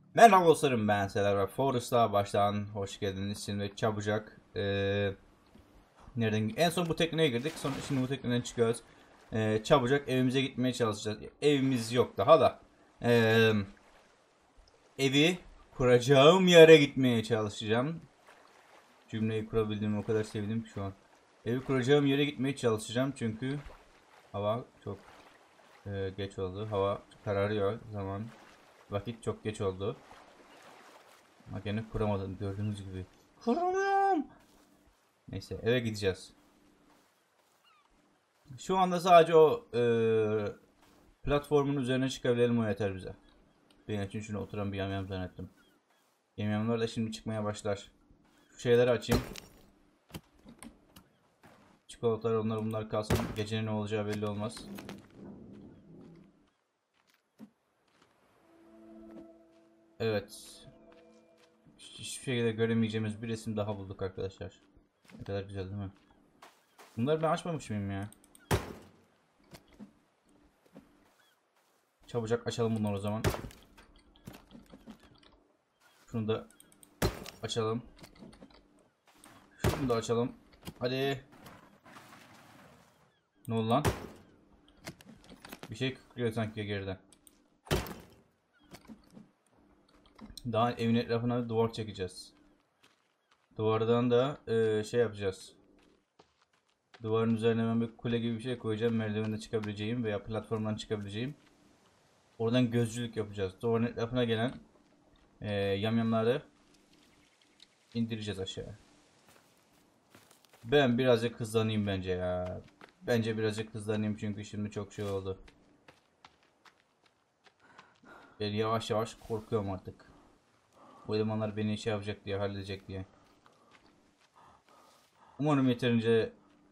Merhaba dostlarım, ben Seler ve Forest'a baştan hoş geldiniz. Şimdi çabucak nereden en son bu tekneye girdik, sonra şimdi bu tekneden çıkıyoruz. Çabucak evimize gitmeye çalışacağız. Evimiz yok daha da. Eee, Evi kuracağım yere gitmeye çalışacağım. Cümleyi kurabildiğimi o kadar sevdim ki şu an. Evi kuracağım yere gitmeye çalışacağım çünkü hava çok geç oldu. Hava kararıyor, vakit çok geç oldu. Ama gene kuramadım gördüğünüz gibi. Kuramıyorum. Neyse eve gideceğiz. Şu anda sadece o platformun üzerine çıkabilelim, o yeter bize. Benim için şuna oturan bir yamyam zannettim. Yamyamlar da şimdi çıkmaya başlar. Şu şeyleri açayım. Çikolatalar bunlar kalsın. Gecenin ne olacağı belli olmaz. Evet. Hiçbir şekilde göremeyeceğimiz bir resim daha bulduk arkadaşlar. Ne kadar güzel değil mi? Bunları ben açmamış mıyım ya? Çabucak açalım bunları o zaman. Şunu da açalım. Şunu da açalım. Hadi. Ne oldu lan? Bir şey kıkırıyor sanki geriden. Daha evin etrafına bir duvar çekeceğiz. Duvardan da şey yapacağız. Duvarın üzerine ben bir kule gibi bir şey koyacağım. Merdivende çıkabileceğim veya platformdan çıkabileceğim. Oradan gözcülük yapacağız. Duvarın etrafına gelen yamyamları indireceğiz aşağı. Ben birazcık hızlanayım bence ya. Bence birazcık hızlanayım çünkü şimdi çok şey oldu. Ben yavaş yavaş korkuyorum artık. Bu elemanlar beni şey yapacak diye, halledecek diye. Umarım yeterince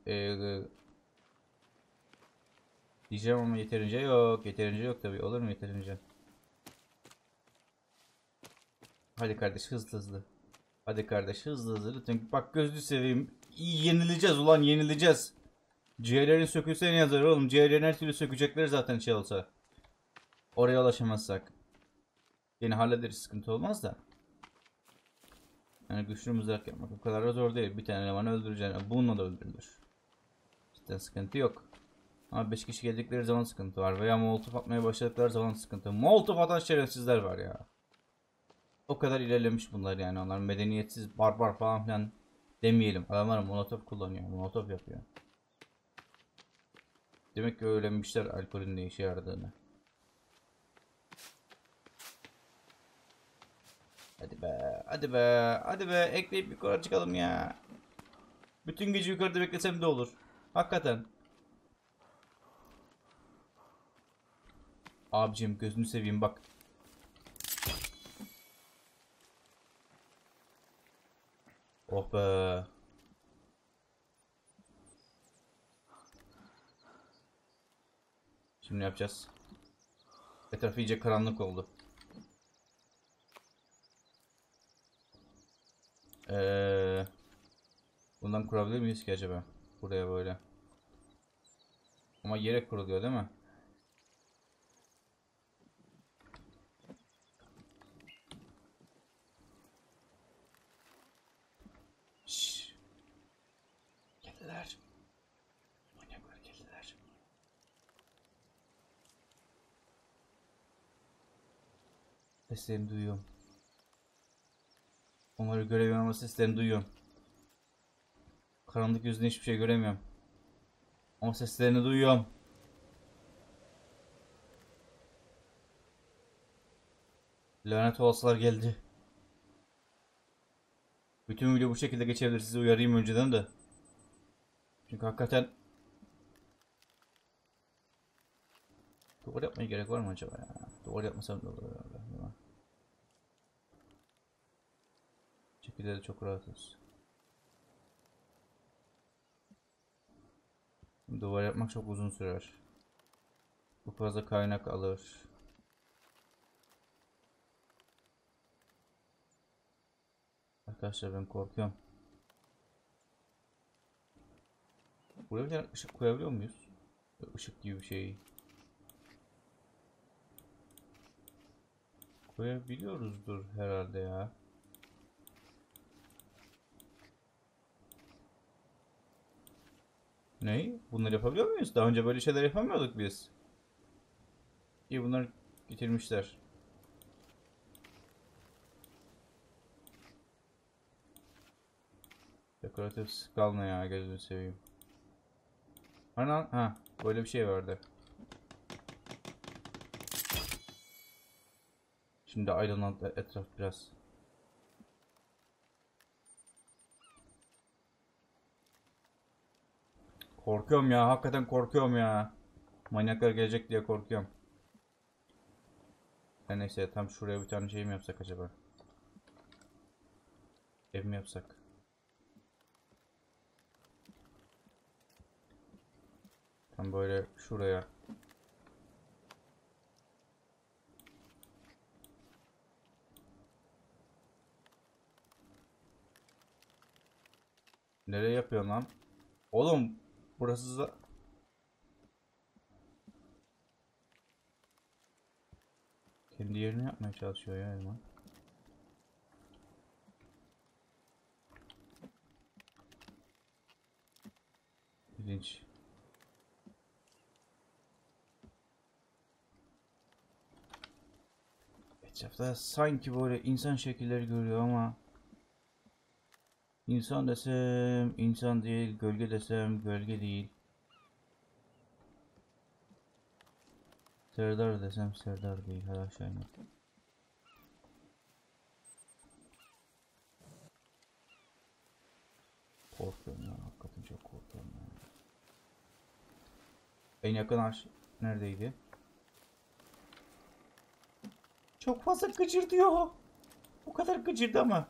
diyeceğim ama yeterince yok. Yeterince yok tabii. Olur mu yeterince? Hadi kardeş, hızlı hızlı. Hadi kardeş, hızlı hızlı lütfen. Bak gözlü seveyim. İyi, yenileceğiz ulan, yenileceğiz. Ciğerlerin sökülse ne yazar oğlum? Ciğerlerin her türlü sökecekleri zaten şey olsa. Oraya ulaşamazsak. Yine hallederiz, sıkıntı olmaz da. Yani güçlü mızrak yapmak o kadar da zor değil. Bir tane elemanı öldüreceksin. Bununla da öldürülür. Cidden sıkıntı yok. Ama 5 kişi geldikleri zaman sıkıntı var. Veya molotof atmaya başladıkları zaman sıkıntı. Molotof atan şerefsizler var ya. O kadar ilerlemiş bunlar yani. Onlar medeniyetsiz, barbar falan filan demeyelim. Adamlar molotof kullanıyor. Molotof yapıyor. Demek ki öğrenmişler alkolün ne işe yaradığını. Hadi be, hadi be, hadi be. Ekleyip yukarı çıkalım ya. Bütün gece yukarıda beklesem de olur. Hakikaten. Abicim gözünü seveyim bak. Oh be. Şimdi ne yapacağız? Etraf iyice karanlık oldu. Ee, Bundan kurabilir miyiz ki acaba? Buraya böyle. Ama yere kuruluyor değil mi? Şşş. Kediler. Manyaklar kediler. Seslerini duyuyorum. Onları göremiyorum ama seslerini duyuyorum. Karanlık yüzünden hiçbir şey göremiyorum. Ama seslerini duyuyorum. Lanet olasılar geldi. Bütün video bu şekilde geçebilir. Sizi uyarayım önceden de. Çünkü hakikaten duvar yapmaya gerek var mı acaba ya? Duvar yapmasam da olur herhalde. Bu şekilde de çok rahatız. Duvar yapmak çok uzun sürer. Çok fazla kaynak alır. Arkadaşlar ben korkuyorum. Buraya bir tane ışık koyabiliyor muyuz? Işık gibi bir şey. Böyle biliyoruzdur herhalde ya. Ne? Bunları yapabiliyor muyuz? Daha önce böyle şeyler yapamıyorduk biz. İyi, bunlar getirmişler. Dekoratif skal ne ya, gözünü seveyim. Hani ha, böyle bir şey vardı. Şimdi aydınlandı etraf biraz. Korkuyorum ya, hakikaten korkuyorum ya. Manyaklar gelecek diye korkuyorum. Her neyse, tam şuraya bir tane şey mi yapsak acaba? Ev mi yapsak? Tam böyle şuraya. Nereye yapıyorsun lan? Oğlum burası da... Kendi yerini yapmaya çalışıyor ya eleman. İlginç. Etrafta sanki böyle insan şekilleri görüyor ama insan desem insan değil, gölge desem gölge değil. Serdar desem Serdar değil, her aşağı iner. Korkuyorum ya, hakikaten çok korkuyorum ya. En yakın ağaç neredeydi? Çok fazla gıcırdıyor. Bu kadar gıcırdı ama.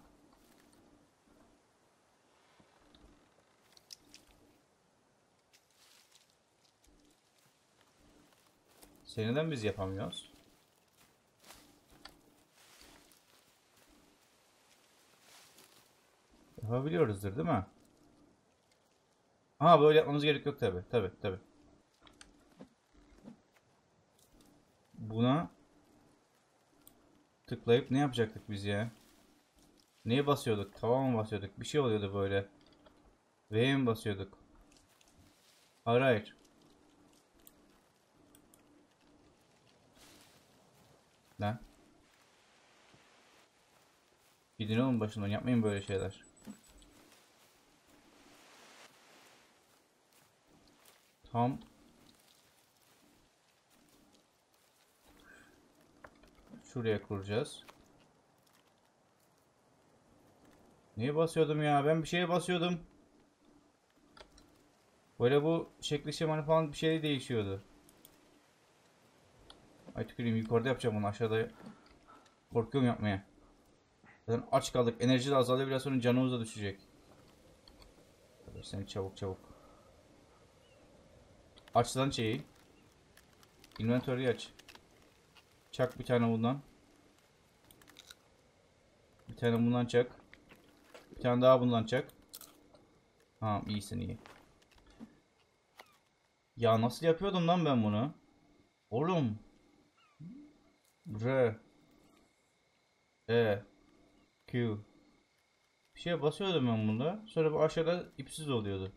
Neden biz yapamıyoruz? Yapabiliyoruzdur değil mi? Aha, böyle yapmamız gerek yok tabi. Tabi. Buna tıklayıp ne yapacaktık biz ya? Neye basıyorduk? Tava mı basıyorduk? Bir şey oluyordu böyle. V'ye mi basıyorduk? Hayır hayır. Lan. Gidin oğlum başından, yapmayın böyle şeyler. Tam şuraya kuracağız. Neye basıyordum ya? Ben bir şeye basıyordum. Böyle bu şekli şemali falan bir şey değişiyordu. Ay tüküreyim, yukarıda yapacağım bunu, aşağıda korkuyorum yapmaya. Zaten aç kaldık. Enerji de azalıyor, biraz sonra canımız da düşecek. Sen çabuk. Aç lan şeyi. Inventory'yi aç. Çak bir tane bundan. Bir tane bundan çak. Bir tane daha bundan çak. Tamam, iyisin iyi. Ya nasıl yapıyordum lan ben bunu? Oğlum. R. E. Q. Bir şeye basıyordum ben bunda. Sonra bu aşağıda ipsiz oluyordu.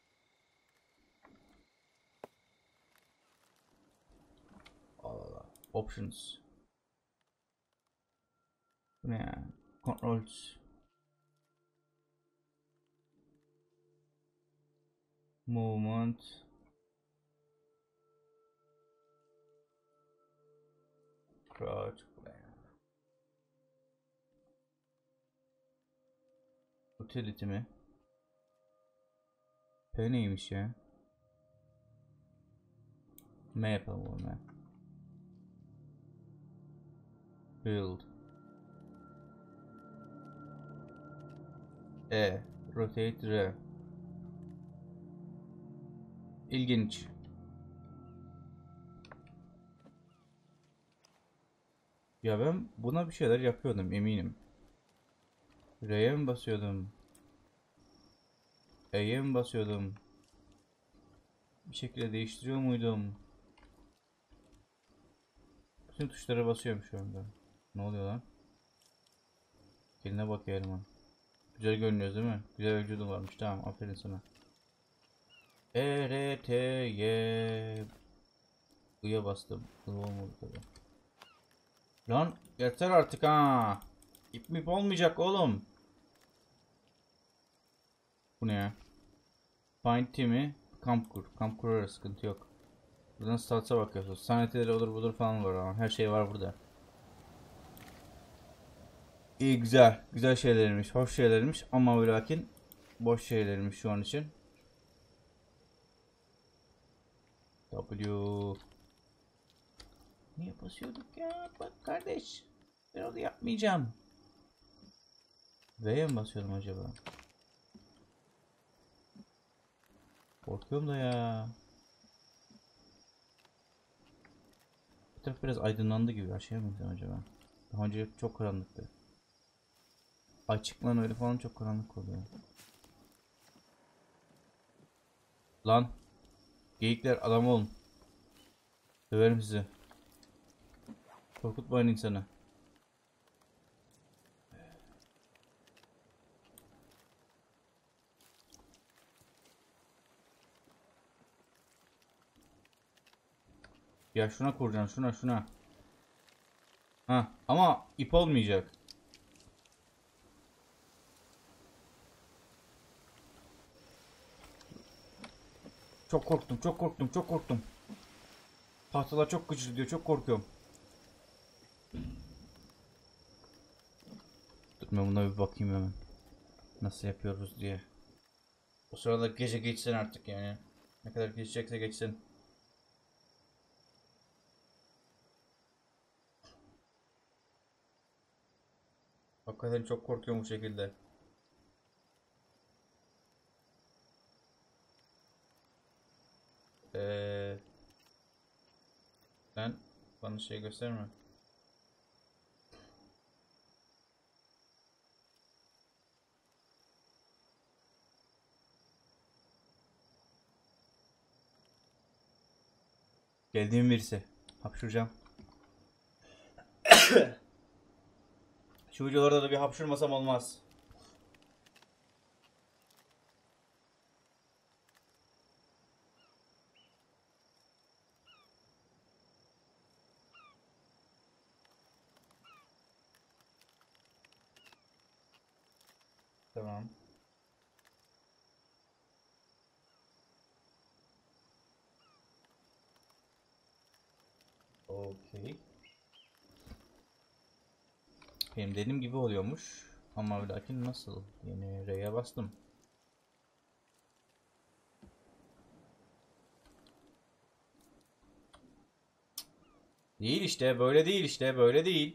Allah Allah. Options. Bu ne ya? Controls. Movement. Crouch. Utility mi? P neymiş ya? M yapalım o M. Build. E. Rotate R. İlginç. Ya ben buna bir şeyler yapıyordum eminim. R'ye mi basıyordum? E'ye mi basıyordum? Bir şekilde değiştiriyor muydum? Bütün tuşlara basıyorum şu anda. Ne oluyor lan? Eline bak ya Erman. Güzel görünüyoruz değil mi? Güzel vücudun varmış. Tamam, aferin sana. ERTY U'ya bastım. I olmadı tabii. Lan yeter artık ha. İp mip olmayacak oğlum. Bu ne ya? Find team'i kamp kur. Kamp kurarız, sıkıntı yok. Buradan stats'a bakıyorsunuz. Saniyeleri olur budur falan var ama her şey var burada. İyi, güzel. Güzel şeylermiş. Hoş şeylermiş ama ve lakin boş şeylermiş şu an için. W. Niye basıyorduk ya? Bak kardeş. Ben onu yapmayacağım. V'ye mi basıyorum acaba? Korkuyorum da ya. Bu taraf biraz aydınlandı gibi. Aşağıya mı gitsem acaba? Daha önce çok karanlıktı. Açıklan öyle falan çok karanlık oluyor. Lan. Geyikler adam olun. Döverim sizi. Korkutmayın insanı. Ya şuna kuracaksın, şuna. Ha, ama ip olmayacak. Çok korktum, çok korktum, çok korktum. Tahtalar çok güçlü diyor, çok korkuyorum. Dur ben buna bir bakayım hemen. Nasıl yapıyoruz diye. O sırada gece geçsin artık yani. Ne kadar geçecekse geçsin. Hakikaten çok korkuyorum bu şekilde. Ee, Sen bana şey gösterme. Geldiğim birisi. Hapşuracağım. Şu videolarda da bir hapşurmasam olmaz. Tamam. Okey. Benim dediğim gibi oluyormuş. Ama lakin nasıl? Yine R'ye bastım. Değil işte, böyle değil işte, böyle değil.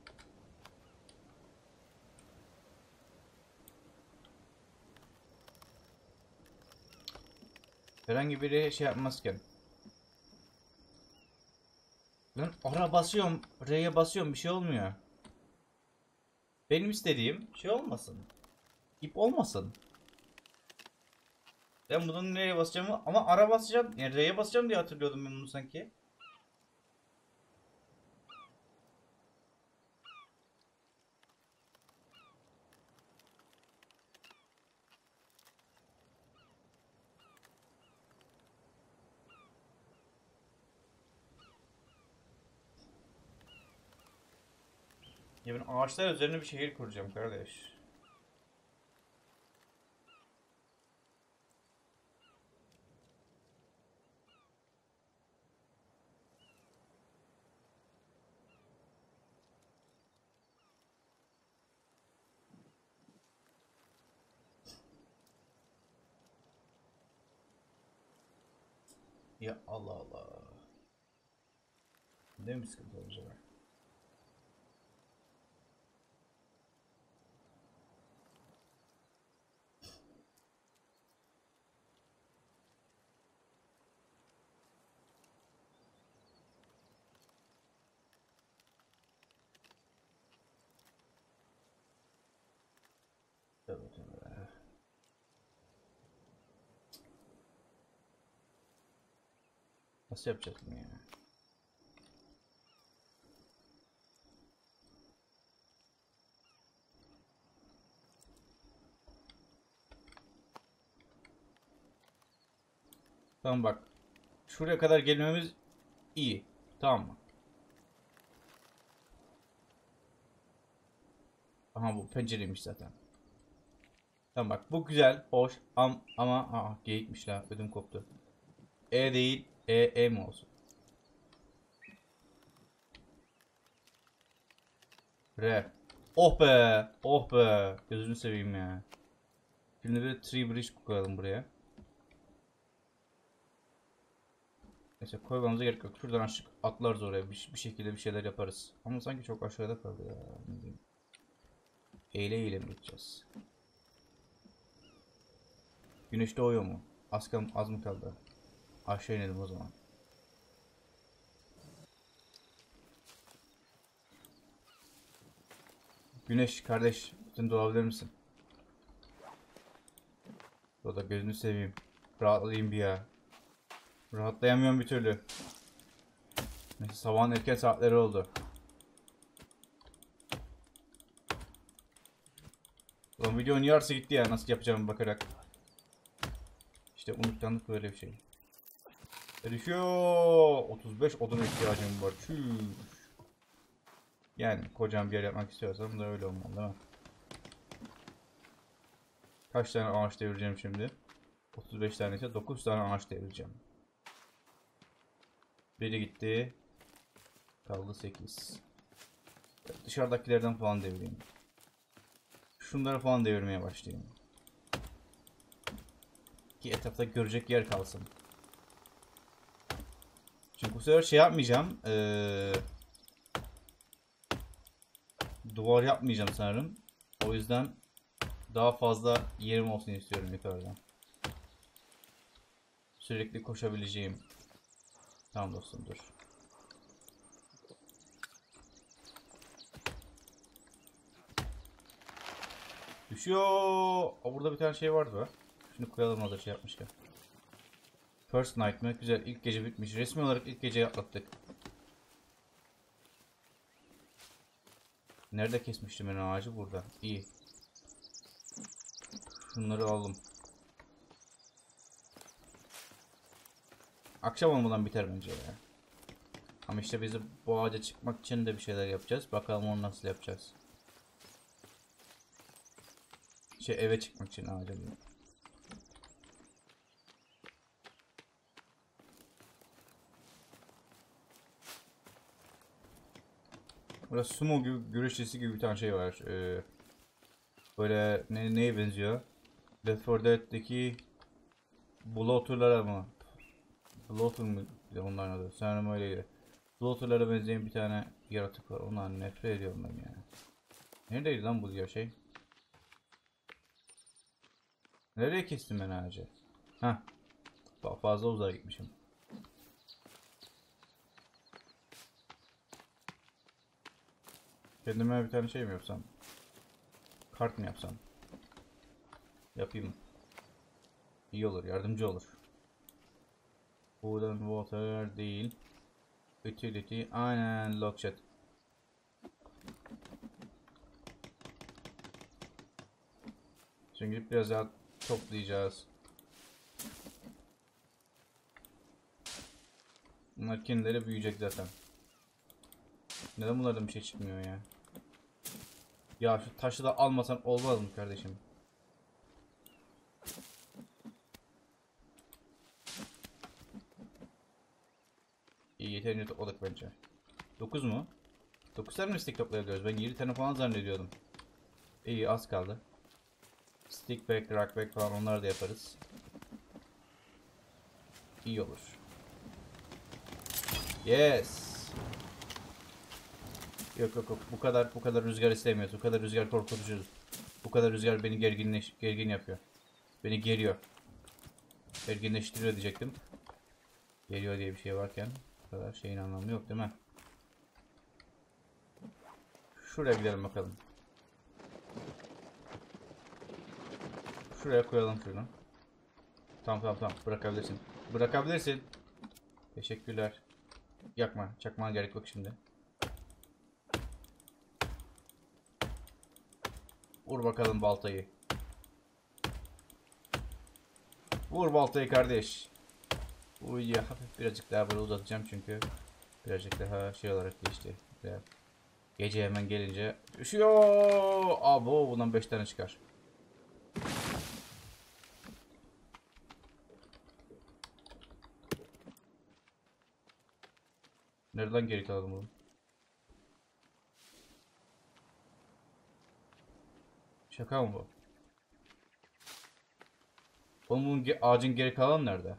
Herhangi biri şey yapmazken. Lan ara basıyorum, R'ye basıyorum, bir şey olmuyor. Benim istediğim şey olmasın. İp olmasın. Ben bunun nereye basacağımı ama ara basacağım. Yani R'ye basacağım diye hatırlıyordum ben bunu sanki. Ya ben ağaçlar üzerine bir şehir kuracağım kardeş. Ya Allah Allah. Ne mi sıkıntı olacak? Tabii tabii. Nasıl yapacağız bunu ya? Tamam bak. Şuraya kadar gelmemiz iyi. Tamam mı? Aha bu pencereymiş zaten. Tamam bak bu güzel, hoş ama geyikmiş la, ödüm koptu. E değil, E mi olsun? R. Oh be, oh be. Gözünü seveyim ya. Şimdi bir tree bridge koyalım buraya. Neyse koymamıza gerek yok. Şuradan aşık atlarız oraya. Bir şekilde bir şeyler yaparız. Ama sanki çok aşağıda kaldı ya. Ne diyeyim. Eğile eğile mi gideceğiz? Güneş doğuyor mu? Az mı kaldı? Aşağı inelim o zaman. Güneş kardeş, sen doğabilir misin? O da gözünü seveyim. Rahatlayayım bir ya. Rahatlayamıyorum bir türlü. Neyse sabahın erken saatleri oldu. Ulan videonun yarısı gitti ya, nasıl yapacağımı bakarak. İşte unutkanlık böyle bir şey. Düşüyor. 35 odun ihtiyacım var. Çüş. Yani kocaman bir yer yapmak istiyorsam da öyle olmalı değil mi? Kaç tane ağaç devireceğim şimdi? 35 tane ise 9 tane ağaç devireceğim. Biri gitti. Kaldı 8. Dışarıdakilerden falan devireyim. Şunları falan devirmeye başlayayım. Ki etrafta görecek yer kalsın. Çünkü bu sefer şey yapmayacağım. Duvar yapmayacağım sanırım. O yüzden daha fazla yerim olsun istiyorum yukarıdan. Sürekli koşabileceğim. Tamam dostum dur. Düşüyor. Burada bir tane şey vardı be. Şunu koyalım hazır şey yapmışken. First night mı? Güzel. İlk gece bitmiş. Resmi olarak ilk geceyi atlattık. Nerede kesmiştim ben ağacı? Burada. İyi. Şunları alalım. Akşam olmadan biter bence ya. Ama işte bizi bu ağaca çıkmak için de bir şeyler yapacağız. Bakalım onu nasıl yapacağız. Eve çıkmak için ağaca diyorum. Burada sumo gibi, güreşçisi gibi bir tane şey var. Böyle neye benziyor? Left 4 Dead'deki Bloater'lara mı? Bloater mı? Onların adı. Sanırım öyleydi. Bloater'lara benzeyen bir tane yaratık var. Ondan nefret ediyorum ben ya. Neredeydi lan bu diyor şey? Nereye kestim ben ağacı? Heh. Fazla uzağa gitmişim. Kendime bir tane şey mi yapsam? Kart mı yapsam? Yapayım. İyi olur, yardımcı olur. Food and water değil. Utility. Aynen lockshot. Çünkü biraz daha toplayacağız. Bunlar kendileri büyüyecek zaten. Neden bunlardan bir şey çıkmıyor ya? Ya şu taşı da almasan olmaz mı kardeşim? İyi yeterince topladık bence. 9 mu? 9 tane mi stick toplayabiliyoruz? Ben 7 tane falan zannediyordum. İyi az kaldı. Stick back, rock back falan onları da yaparız. İyi olur. Yes. Yok bu kadar rüzgar istemiyoruz. Bu kadar rüzgar korkutucu. Bu kadar rüzgar beni gergin yapıyor. Beni geriyor. Gerginleştiriyor diyecektim. Geriyor diye bir şey varken bu kadar şeyin anlamı yok değil mi? Şuraya gidelim bakalım. Şuraya koyalım şunu. Tamam bırakabilirsin. Bırakabilirsin. Teşekkürler. Yakma. Çakmana gerek yok şimdi. Vur bakalım baltayı. Vur baltayı kardeş. Bu videoyu hafif birazcık daha böyle uzatacağım çünkü birazcık daha şey olarak geçti. Gece hemen gelince üşüyor. Abo bundan 5 tane çıkar. Nereden geri kalalım bunu? Şaka mı bu? Oğlum bunun ağacın geri kalanı nerede?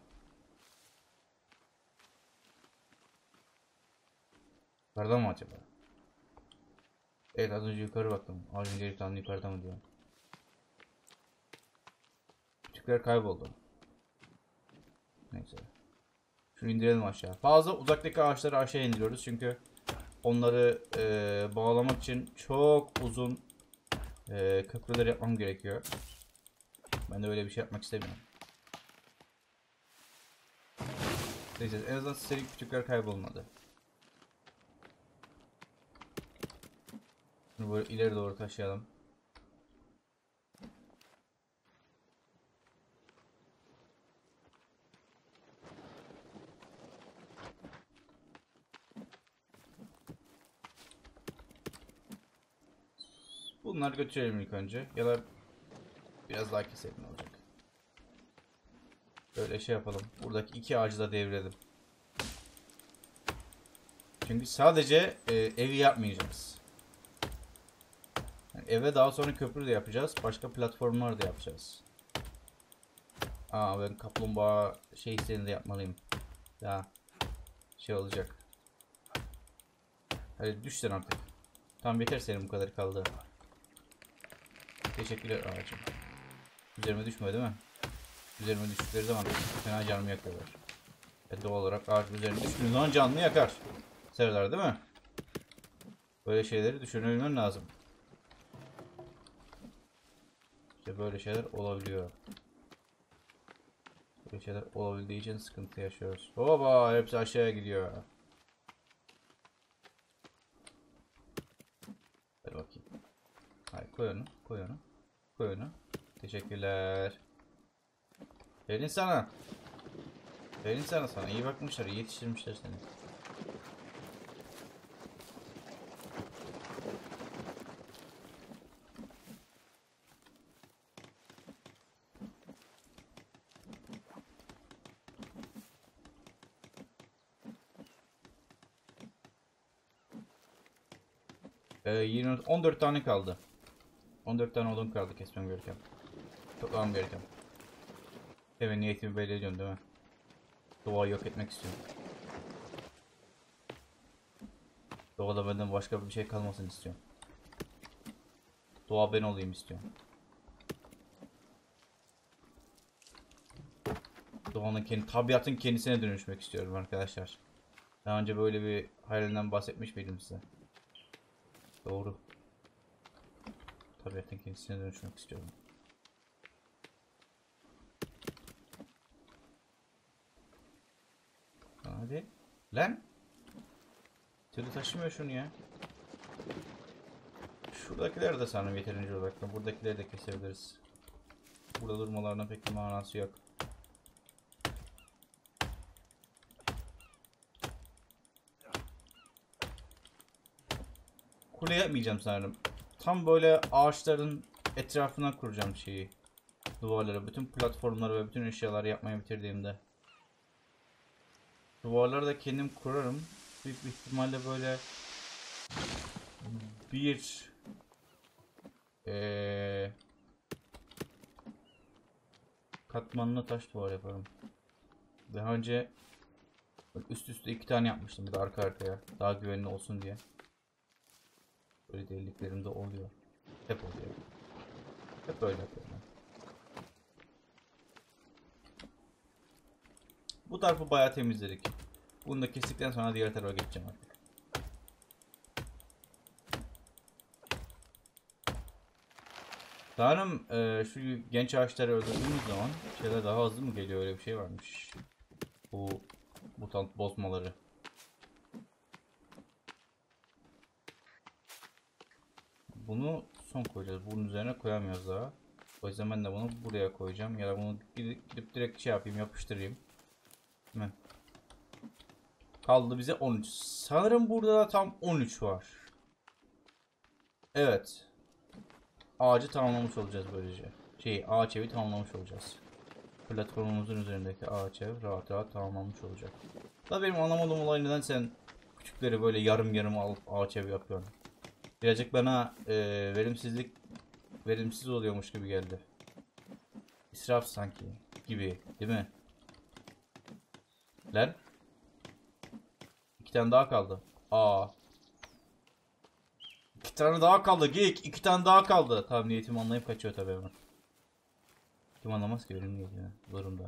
Yukarıda mı acaba? Evet az önce yukarı baktım. Ağacın geri kalanı yukarıda mı diyor. Küçükler kayboldu. Neyse. Şunu indirelim aşağı. Fazla uzaktaki ağaçları aşağı indiriyoruz çünkü onları bağlamak için çok uzun köprüler yapmam gerekiyor. Ben de öyle bir şey yapmak istemiyorum. Neyse en azından seri küçükler kaybolmadı. Bunu böyle ileri doğru taşıyalım. Bunları götürelim ilk önce. Ya da biraz daha keselim olacak. Böyle şey yapalım. Buradaki iki ağacı da devirelim. Çünkü sadece evi yapmayacağız. Yani eve daha sonra köprü de yapacağız. Başka platformlar da yapacağız. Aa ben kaplumbağa şey de yapmalıyım. Ya şey olacak. Hadi düş sen artık. Tam yeter senin bu kadar kaldı. Teşekkürler ağacım. Üzerime düşmüyor değil mi? Üzerime düştükleri zaman fena canımı yakıyorlar. Doğal olarak ağaç üzerine düştüğü zaman canını yakar. Severler değil mi? Böyle şeyleri düşünebilmen lazım. İşte böyle şeyler olabiliyor. Böyle şeyler olabildiği için sıkıntı yaşıyoruz. Hoba hepsi aşağıya gidiyor. Hadi bakayım. Hayır koy onu, koy onu, koy onu. Teşekkürler. Verin sana. Verin sana. İyi bakmışlar, iyi yetiştirmişler seni. Yine 14 tane kaldı. 14 tane odun kaldı kesmem gereken. Toplamam gereken. Evet niyetimi belli ediyorsun değil mi? Doğayı yok etmek istiyorum. Doğada benden başka bir şey kalmasın istiyorum. Doğa ben olayım istiyorum. Doğanın tabiatın kendisine dönüşmek istiyorum arkadaşlar. Daha önce böyle bir hayalinden bahsetmiş miydim size? Doğru. Tabiatın kendisine dönüşmek istiyorum. Hadi. Lan. Türlü taşımıyor şunu ya. Şuradakiler de sanırım yeterince odaklı. Buradakileri de kesebiliriz. Burada durmalarına pek bir manası yok. Kule yapmayacağım sanırım. Tam böyle ağaçların etrafına kuracağım şeyi. Duvarları, bütün platformları ve bütün eşyaları yapmayı bitirdiğimde. Duvarları da kendim kurarım. Büyük bir ihtimalle böyle bir katmanlı taş duvar yaparım. Daha önce üst üste 2 tane yapmıştım bir de arka arkaya. Daha güvenli olsun diye. Böyle deliklerim de oluyor. Hep oluyor. Hep öyle yapıyorum. Bu tarafı bayağı temizledik. Bunu da kestikten sonra diğer tarafa geçeceğim artık. Sanırım şu genç ağaçları öldürdüğümüz zaman şeyler daha hızlı mı geliyor, öyle bir şey varmış. Bu mutant bozmaları. Bunu son koyacağız. Bunun üzerine koyamıyoruz daha. O yüzden ben de bunu buraya koyacağım. Ya da bunu gidip direkt şey yapayım, yapıştırayım. Hemen. Kaldı bize 13. Sanırım burada da tam 13 var. Evet. Ağacı tamamlamış olacağız böylece. Ağaç evi tamamlamış olacağız. Platformumuzun üzerindeki ağaç ev rahat rahat tamamlanmış olacak. Da benim anlamadığım olay, neden sen küçükleri böyle yarım yarım alıp ağaç ev yapıyorsun? Birazcık bana verimsiz oluyormuş gibi geldi. İsraf sanki gibi, değil mi? Lan. 2 tane daha kaldı. Aa. 2 tane daha kaldı. Geek. 2 tane daha kaldı. Tamam, niyetimi anlayıp kaçıyor tabii hemen. Kim anlamaz ki benim niyetimi durumda.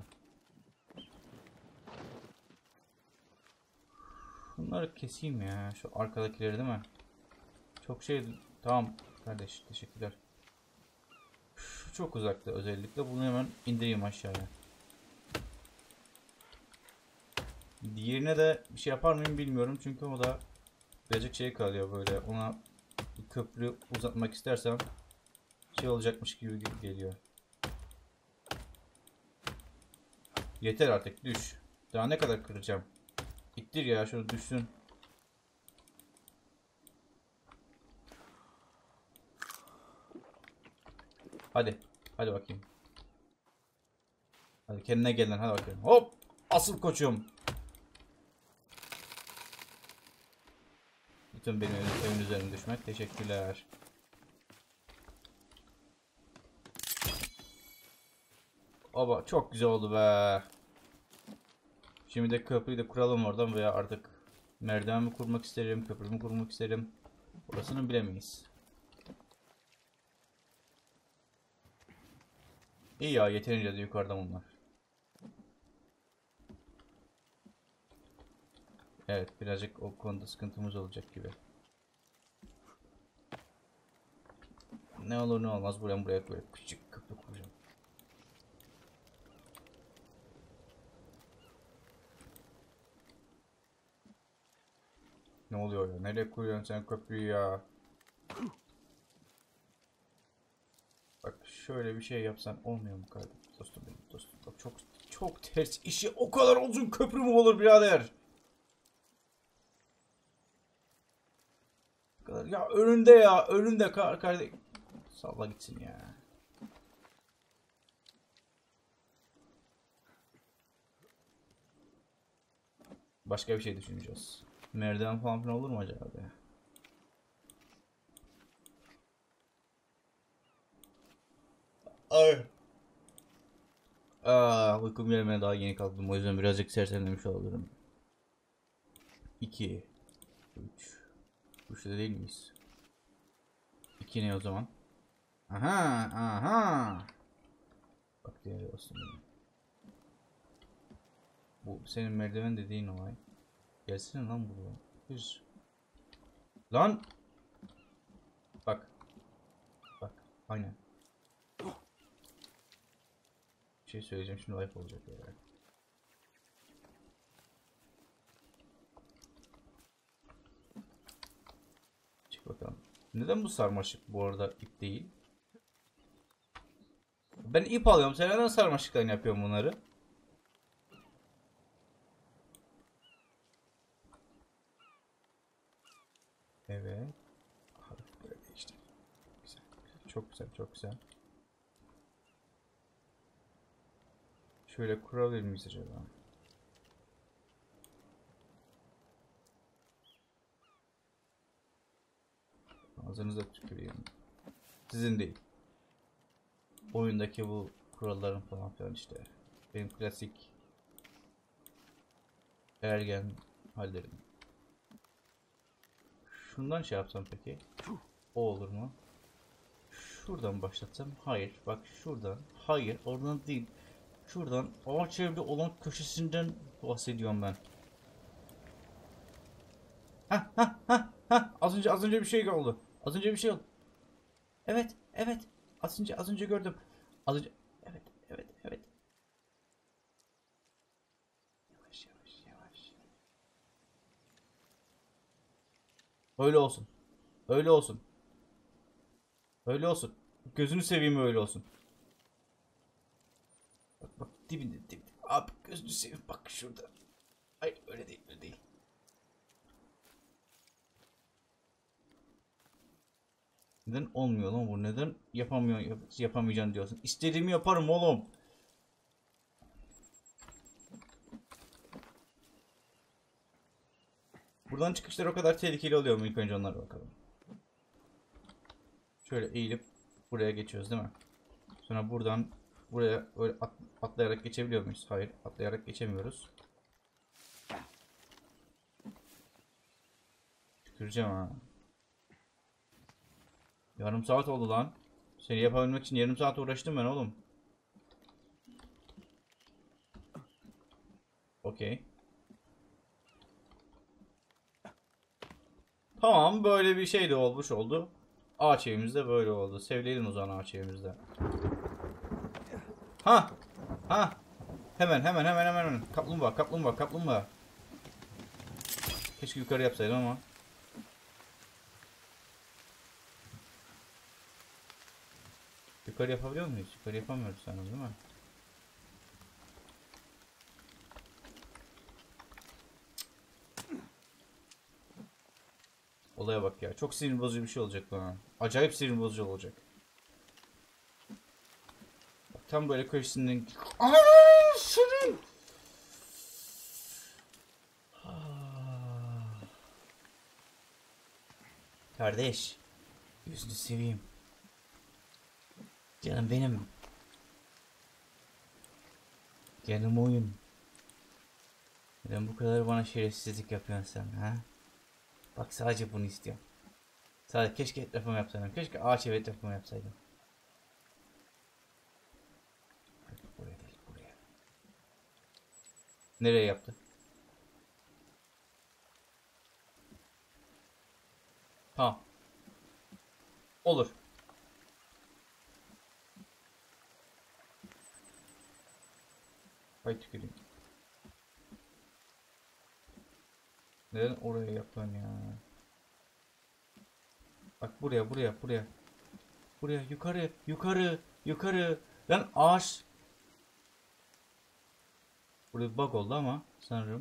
Bunları keseyim ya. Şu arkadakileri değil mi? Çok şey... Tamam kardeş, teşekkürler. Şu çok uzakta özellikle. Bunu hemen indireyim aşağıya. Diğerine de bir şey yapar mıyım bilmiyorum. Çünkü o da birazcık şey kalıyor böyle. Ona bir köprü uzatmak istersem şey olacakmış gibi geliyor. Yeter artık, düş. Daha ne kadar kıracağım? İttir ya, şunu düşsün. Hadi. Hadi bakayım. Hadi kendine gel lan, hadi bakayım. Hop! Asıl koçum. Bütün benim evin üzerine düşmek. Teşekkürler. Oba, çok güzel oldu be. Şimdi de köprüyü de kuralım oradan veya artık merdiven mi kurmak isterim, köprü mü kurmak isterim. Orasını bilemeyiz. İyi ya, yeterince de yukarıda bunlar. Evet, birazcık o konuda sıkıntımız olacak gibi. Ne olur ne olmaz buraya böyle küçük köprü kuracağım. Ne oluyor ya? Nereye kuruyorsun sen köprüyü ya? Bak şöyle bir şey yapsan olmuyor mu kardeşim? Dostum benim, dostum. Bak çok ters işi. O kadar uzun köprü mü olur birader? Ya önünde ya. Önünde kardeş. Salla gitsin ya. Başka bir şey düşüneceğiz. Merdiven falan filan olur mu acaba be? Ay. Uykum gelmeye daha yeni kalktım. O yüzden birazcık sersemlemiş olabilirim. 2 3 3'te değil miyiz? 2 ne o zaman? Aha, aha. Bak diğer olsun benim. Bu senin merdiven dediğin olay. Gelsene lan buraya. Düz. Lan. Bak. Bak. Aynen. Bir şey söyleyeceğim şimdi, ayıp olacak yani. Çık bakalım. Neden bu sarmaşık bu arada ip değil? Ben ip alıyorum. Sen neden sarmaşıktan yapıyorsun bunları? Evet. Böyle işte. Güzel, güzel. Çok güzel, çok güzel. Şöyle kurabilir miyiz acaba? Ağzınıza tüküreyim. Sizin değil. Oyundaki bu kuralların falan filan işte. Benim klasik ergen hallerim. Şundan şey yapsam peki? O olur mu? Şuradan başlatsam? Hayır. Bak şuradan. Hayır. Oradan değil. Şuradan ağaç evde olan köşesinden bahsediyorum ben. Hah. Az önce bir şey oldu. Az önce bir şey oldu. Evet. Evet. Az önce gördüm. Az önce. Evet. Yavaş. Öyle olsun. Öyle olsun. Öyle olsun. Gözünü seveyim, öyle olsun. Bak dibinde. Abi gözünü seveyim bak şurada. Hayır öyle değil öyle değil. Neden olmuyor lan bu? Neden yapamayacaksın diyorsun. İstediğimi yaparım oğlum. Buradan çıkışlar o kadar tehlikeli oluyor mu? İlk önce onlara bakalım. Şöyle eğilip buraya geçiyoruz değil mi? Sonra buradan buraya öyle atlayarak geçebiliyor muyuz? Hayır, atlayarak geçemiyoruz. Tüküreceğim ha. Yarım saat oldu lan. Seni yapabilmek için yarım saat uğraştım ben oğlum. Okey. Tamam, böyle bir şey de olmuş oldu. Ağaç evimizde böyle oldu. Sevleyelim o zaman ağaç evimizde. Ha! Ha! Hemen. Kaplumbağa. Keşke yukarı yapsaydım ama. Yukarı yapabiliyor muyuz? Yukarı yapamıyoruz sanırım değil mi? Olaya bak ya. Çok sinir bozucu bir şey olacak bana. Acayip sinir bozucu olacak. Bak, tam böyle köşesinden... Aaaa! Senin! Kardeş. Yüzünü seveyim. Canım benim. Canım oyun. Neden bu kadar bana şerefsizlik yapıyorsun sen ha? Bak sadece bunu istiyorum. Sadece keşke etrafımı yapsaydım. Keşke ağaç ev etrafımı yapsaydım. Buraya değil buraya. Nereye yaptı? Tamam. Olur. Hay tüküreyim. Neden oraya yapıyorsun ya? Bak buraya. Buraya yukarı. Lan ağaç. Burada bir bug oldu ama sanırım.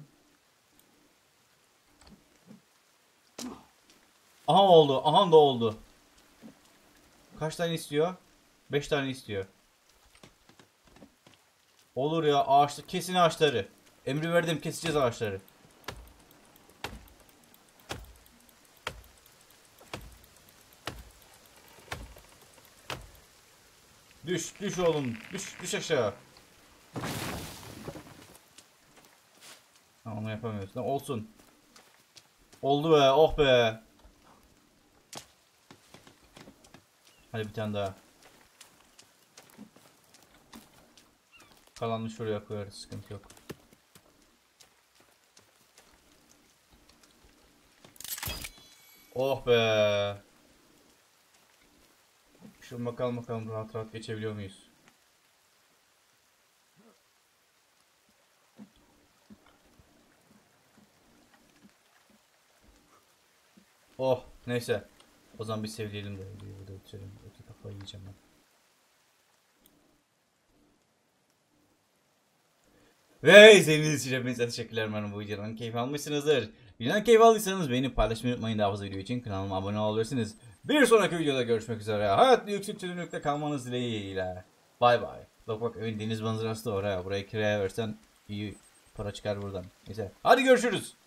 Aha oldu. Aha da oldu. Kaç tane istiyor? 5 tane istiyor. Olur ya ağaçlı. Kesin ağaçları. Emri verdim, keseceğiz ağaçları. Düş oğlum. Düş aşağı. Onu yapamıyoruz. Olsun. Oldu be. Oh be. Hadi bir tane daha. Kalanını şuraya koyarız. Sıkıntı yok. Oh be. Şu bakalım rahat geçebiliyor muyuz? Oh neyse. O zaman bir sevdirelim de burada bitirelim. Öte kafayı yiyeceğim ben. Ve izlediğiniz için hepinize teşekkürler. Umarım bu videodan keyif almışsınızdır. Videodan keyif aldıysanız beğenip paylaşmayı unutmayın. Daha fazla video için kanalıma abone olabilirsiniz. Bir sonraki videoda görüşmek üzere. Hayat yüksek çözünürlükte kalmanız dileğiyle. Bay bay. Bak deniz manzarası da oraya. Burayı kiraya versen iyi para çıkar buradan. Neyse. Hadi görüşürüz.